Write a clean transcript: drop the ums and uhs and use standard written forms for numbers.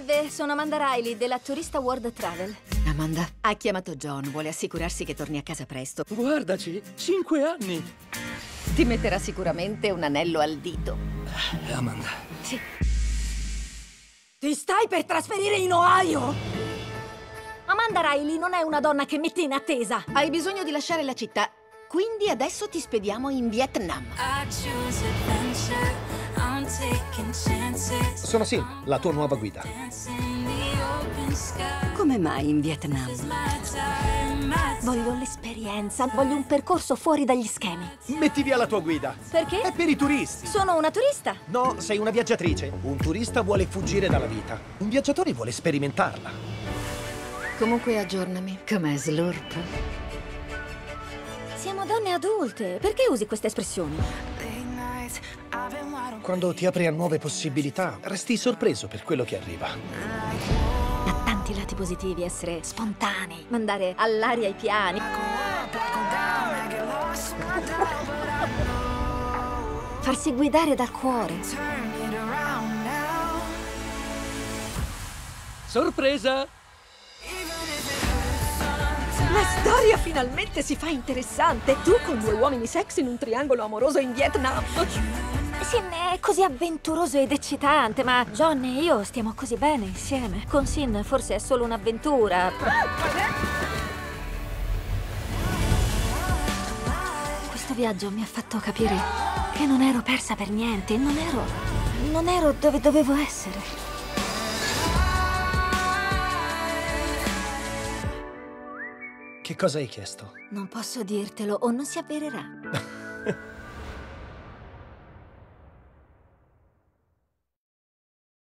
Salve, sono Amanda Riley della Turista World Travel. Amanda, ha chiamato John, vuole assicurarsi che torni a casa presto. Guardaci, 5 anni. Ti metterà sicuramente un anello al dito. Amanda. Sì. Ti stai per trasferire in Ohio? Amanda Riley non è una donna che mette in attesa. Hai bisogno di lasciare la città, quindi adesso ti spediamo in Vietnam. Sono Sin, la tua nuova guida. Come mai in Vietnam? Voglio l'esperienza, voglio un percorso fuori dagli schemi. Metti via la tua guida. Perché? È per i turisti. Sono una turista. No, sei una viaggiatrice. Un turista vuole fuggire dalla vita. Un viaggiatore vuole sperimentarla. Comunque aggiornami. Com'è Slurp? Siamo donne adulte. Perché usi queste espressioni? Quando ti apri a nuove possibilità, resti sorpreso per quello che arriva. Ha tanti lati positivi essere spontanei, mandare all'aria i piani. Farsi guidare dal cuore. Sorpresa! La storia finalmente si fa interessante. Tu con 2 uomini sexy in un triangolo amoroso in Vietnam. Sin è così avventuroso ed eccitante, ma John e io stiamo così bene insieme. Con Sin forse è solo un'avventura. Questo viaggio mi ha fatto capire che non ero persa per niente. Non ero dove dovevo essere. Che cosa hai chiesto? Non posso dirtelo o non si avvererà.